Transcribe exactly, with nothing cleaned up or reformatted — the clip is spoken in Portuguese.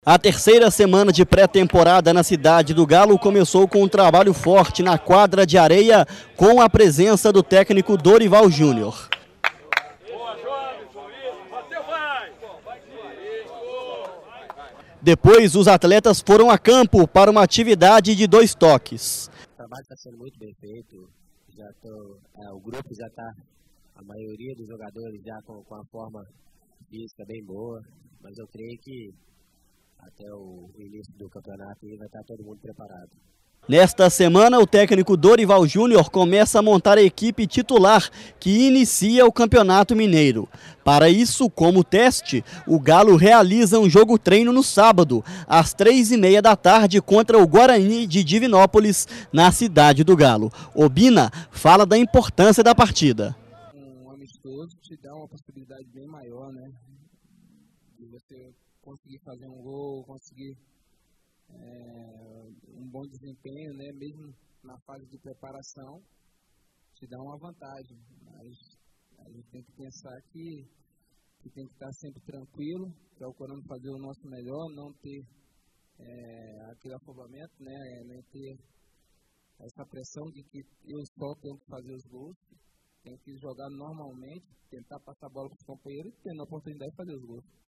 A terceira semana de pré-temporada na cidade do Galo começou com um trabalho forte na quadra de areia com a presença do técnico Dorival Júnior. Depois, os atletas foram a campo para uma atividade de dois toques. O trabalho está sendo muito bem feito, já tô, é, o grupo já está, a maioria dos jogadores já com, com a forma física bem boa, mas eu creio que até o início do campeonato vai estar todo mundo preparado. Nesta semana, o técnico Dorival Júnior começa a montar a equipe titular que inicia o Campeonato Mineiro. Para isso, como teste, o Galo realiza um jogo-treino no sábado, às três e meia da tarde, contra o Guarani de Divinópolis, na cidade do Galo. Obina fala da importância da partida. Um amistoso te dá uma possibilidade bem maior, né? De você conseguir fazer um gol, conseguir é, um bom desempenho, né? Mesmo na fase de preparação, te dá uma vantagem. Mas a gente tem que pensar que, que tem que estar sempre tranquilo, procurando fazer o nosso melhor, não ter é, aquele afobamento, né? Nem ter essa pressão de que eu só tenho que fazer os gols. Tem que jogar normalmente, tentar passar a bola para os companheiros e ter a oportunidade de fazer os gols.